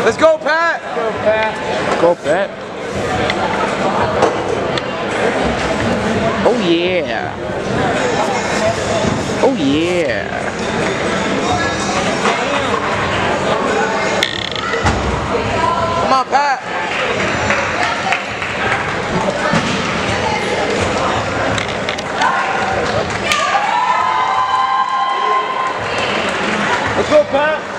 Let's go, Pat. Go, Pat. Go, Pat. Oh, yeah. Oh, yeah. Come on, Pat. Let's go, Pat.